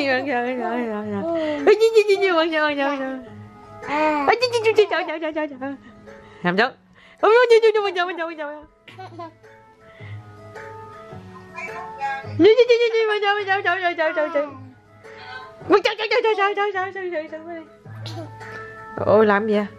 Làm chút. Ôi làm gì vậy?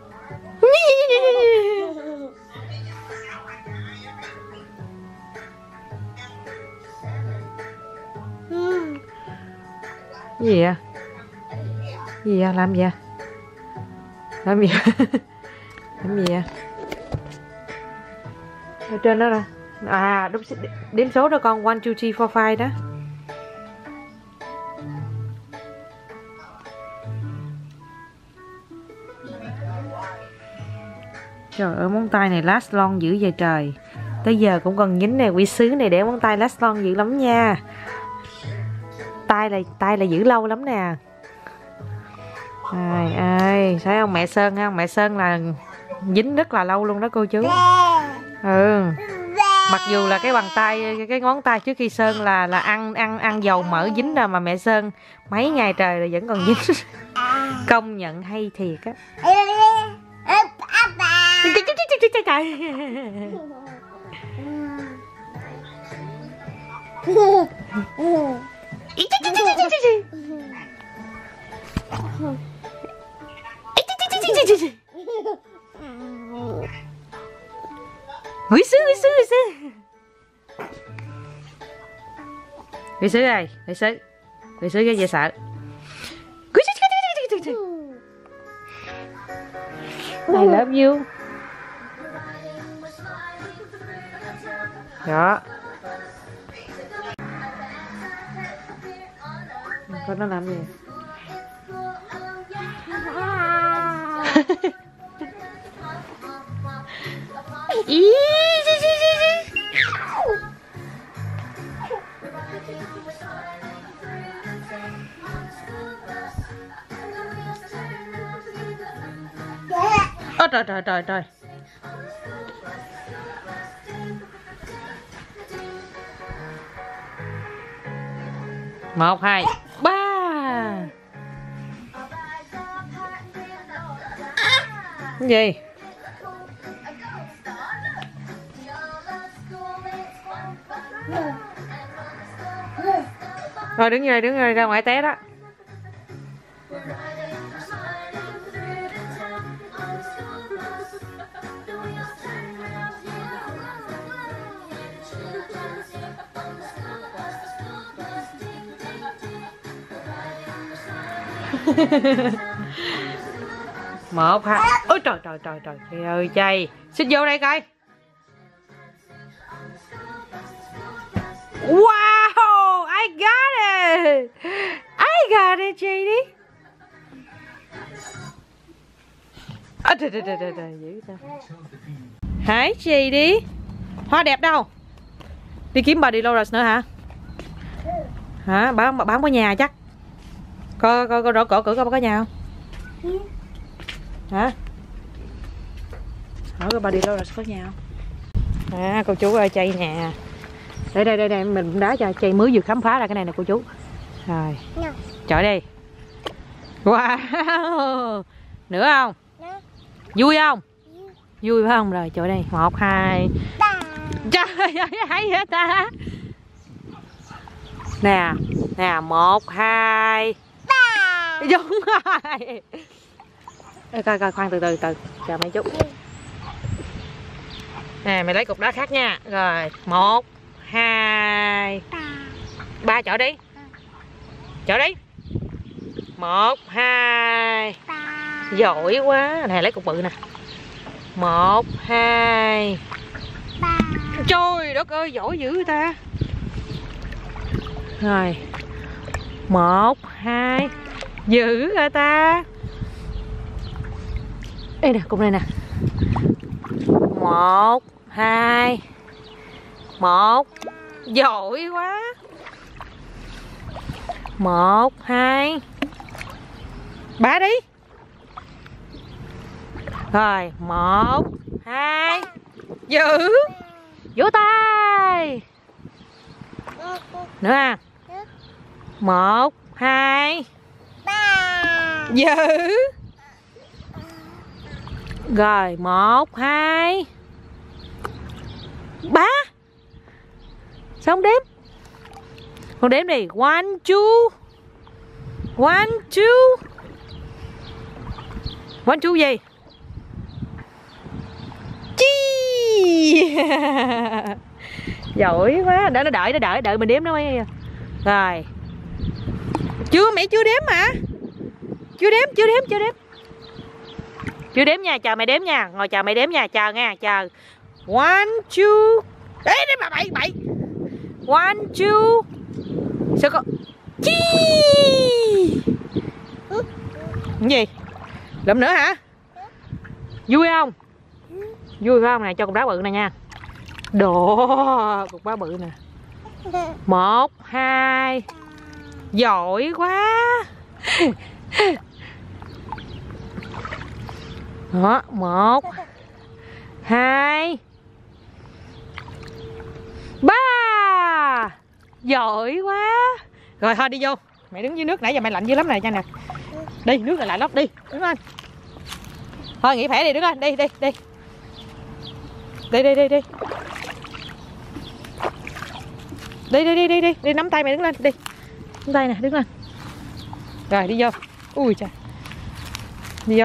Gì vậy? Gì vậy? Làm gì vậy? Làm gì vậy? Làm gì vậy? Ở trên đó nè. À đúng, đếm số đó con. 1, 2, 3, 4, 5 đó. Trời ơi móng tay này last long dữ vậy trời. Tới giờ cũng còn nhính nè, quỷ sứ này để móng tay last long dữ lắm nha. Tay là giữ lâu lắm nè. Ai thấy không, mẹ Sơn không? Mẹ Sơn là dính rất là lâu luôn đó cô chú. Ừ. Mặc dù là cái bàn tay, cái ngón tay trước khi sơn là ăn dầu mỡ dính ra, mà mẹ Sơn mấy ngày trời rồi vẫn còn dính. Công nhận hay thiệt á. Quỷ sứ ơi, quỷ sứ cái gì sợ? I love you. Đó. Con nó làm gì? Ôi trời. 1, 2, 3. Cái gì? Rồi đứng rồi ra ngoài té đó. Một, hai. Ôi trời ơi chay. Xích vô đây coi. Wow, I got it chị đi. Trời dữ ta. Hãy chị đi. Hoa đẹp đâu? Đi kiếm bà đi Dolores nữa hả? Hả? Bà không có nhà chắc. Coi rõ cửa coi có nhà không? Hả? Hỏi coi bà đi Dolores có nhà không? À cô chú ơi, chay nè. Đây mình đá cho chay mới vừa khám phá ra cái này nè cô chú. Rồi. Chọi đi. Wow. Nữa không? Vui không? Vui phải không? Rồi chọi đây. 1, 2. Trời ơi hay hả ta. Nè 1, 2. Đúng rồi. Coi khoan từ chờ mấy chút. Nè mày lấy cục đá khác nha. Rồi 1, 2, 3 chọi đi. 1, 2. Giỏi quá. Nè lấy cục bự nè. 1, 2, 3. Trời đất ơi giỏi dữ ta. Rồi 1, 2. Dữ rồi ta. Đây nè cục này nè. 1, 2, 1. Giỏi quá. 1, 2, 3 đi. Rồi 1, 2. Dữ. Vỗ tay. Nữa à. 1, 2 giữ. Rồi 1 2 3. Sao không đếm? Con đếm đi. 1 2 1 2 1 2 gì? Chi. Giỏi quá. Đợi nó đợi mình đếm nó mới. Rồi. Chưa, mẹ chưa đếm mà. Chưa đếm nha, chờ mẹ đếm nha. Ngồi chờ mẹ đếm nha, chờ nha, chờ. 1 2. Ê, đếm mà bậy. 1 2. Sao con? Chi. Cái gì? Lụm nữa hả? Vui không? Vui phải không? Nè, cho cục đá bự này nha. Đồ, cục đá bự nè. 1 2. Giỏi quá. Đó, 1 2 3. Giỏi quá. Rồi thôi đi vô. Mẹ đứng dưới nước nãy giờ mày lạnh dữ lắm này cha nè. Đi, nước là lạnh lắm, đi, đứng lên. Thôi nghỉ khỏe đi, đứng lên, đi. Đi nắm tay mày đứng lên, đi. Nắm tay nè, đứng lên. Rồi đi vô. Ui trời. Đi vô.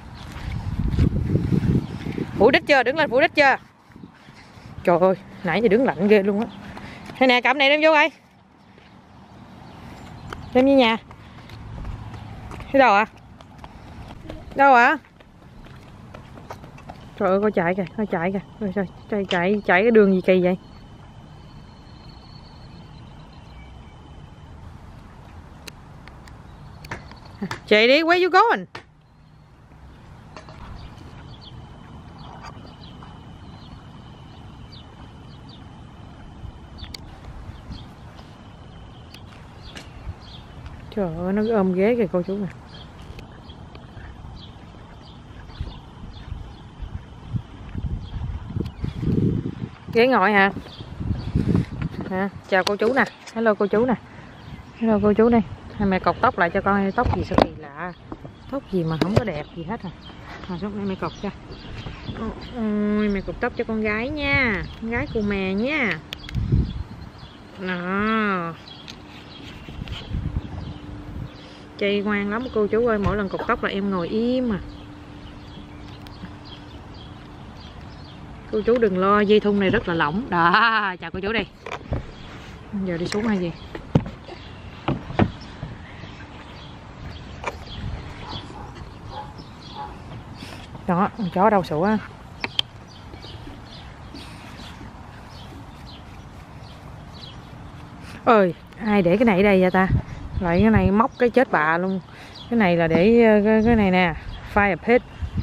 Phủ đít chưa? Đứng lên phủ đít chưa? Trời ơi, nãy giờ đứng lạnh ghê luôn á. Đây nè, cầm này đem vô coi. Đem như nhà. Cái đâu ạ? Đâu ạ? Trời ơi, coi chạy kìa, coi chạy kìa. Trời, chạy cái đường gì kỳ vậy? Chạy đi, where you going? Trời ơi, nó ôm ghế kìa cô chú nè. Ghế ngồi hả? Hả? Chào cô chú nè. Hello cô chú nè. Hello cô chú đây. Hai mẹ cột tóc lại cho con. Tóc gì sao kỳ lạ. Tóc gì mà không có đẹp gì hết à. Rồi lúc này mẹ cột cho. Ôi, mẹ cột tóc cho con gái nha. Con gái cô mè nha. Đó. Chị ngoan lắm cô chú ơi. Mỗi lần cột tóc là em ngồi im mà. Cô chú đừng lo, dây thun này rất là lỏng. Đó, chào cô chú đi. Giờ đi xuống hay gì? Đó, con chó đâu sủa á. Ơi, ai để cái này ở đây vậy ta? Lại cái này móc cái chết bà luôn. Cái này là để cái này nè, fire pit.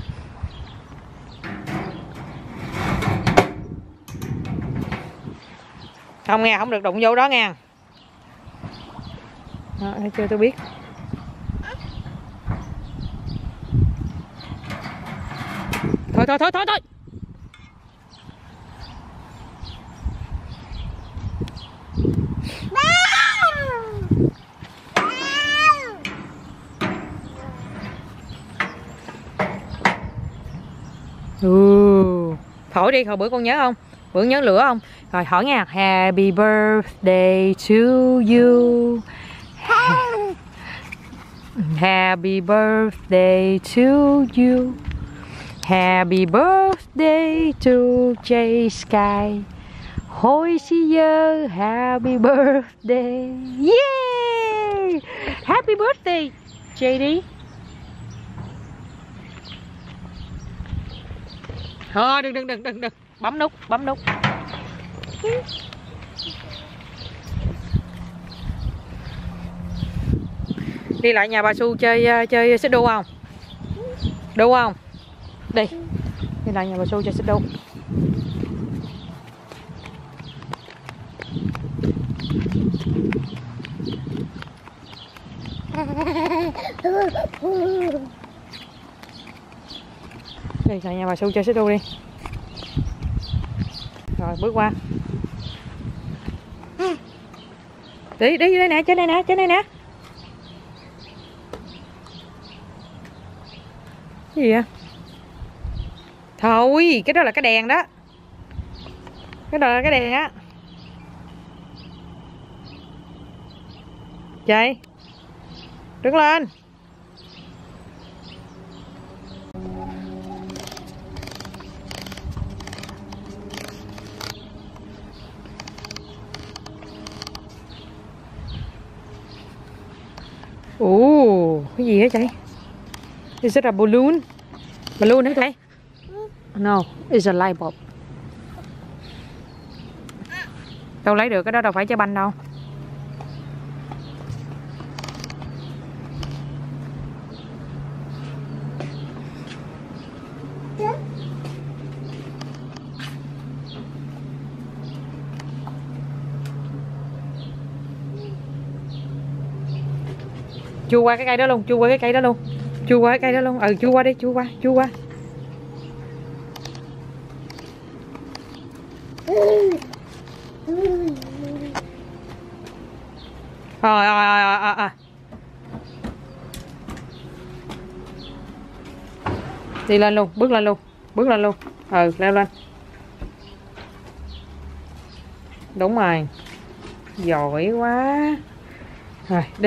Không nghe, không được đụng vô đó nha. Đó, thấy chưa, tôi biết. Thôi. Thổi đi, hồi bữa con nhớ không? Bữa nhớ lửa không? Rồi hỏi nha. Happy birthday to you. Happy birthday to you. Happy birthday to J Sky. Hồi giờ happy birthday. Yeah! Happy birthday JD. Thôi đừng. Bấm nút. Đi lại nhà bà Su chơi xích đu không? Đu không? Đi lại nhà bà Su chơi xích đu. Đi lại nhà bà Su chơi xích đu đi. Rồi bước qua. Đi đây nè, trên đây nè. Cái gì vậy? Thôi, cái đó là cái đèn đó. Cái đó là cái đèn á. Chạy. Đứng lên. Ồ, cái gì hả chị? Is it a balloon? Balloon hả chị? No, it's a light bulb. Đâu lấy được, cái đó đâu phải trái banh đâu. Chui qua cái cây đó luôn, chui qua cái cây đó luôn. Chui qua cái cây đó luôn. Ừ, chui qua đi, chui qua, chui qua. Rồi. Đi lên luôn, bước lên luôn. Bước lên luôn. Ừ, leo lên. Đúng rồi. Giỏi quá. Rồi, đi.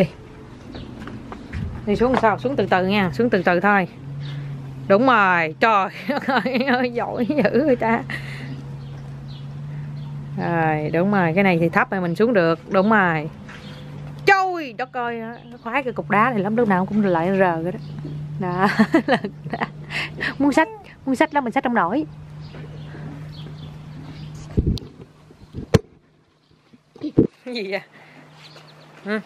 Đi xuống sao? Xuống từ từ nha, xuống từ từ thôi. Đúng rồi. Trời ơi, giỏi dữ người ta. Rồi, đúng rồi, cái này thì thấp mà mình xuống được. Đúng rồi. Trời đất ơi, nó khoái cái cục đá này lắm, lúc nào cũng lại rờ cái đó. Đó. Muốn xách lắm mình xách không nổi. Cái gì vậy? Ừ.